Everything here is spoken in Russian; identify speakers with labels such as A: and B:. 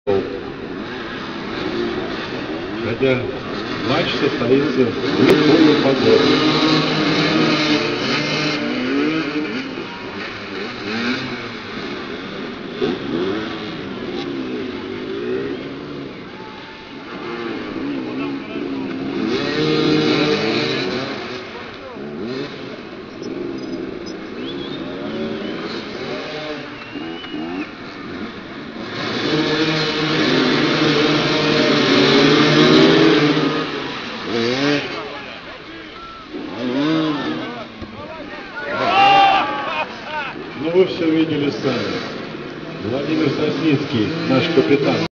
A: Хотя матч состоится в любую погоду. Ну вы все видели сами. Владимир Сосницкий, наш капитан.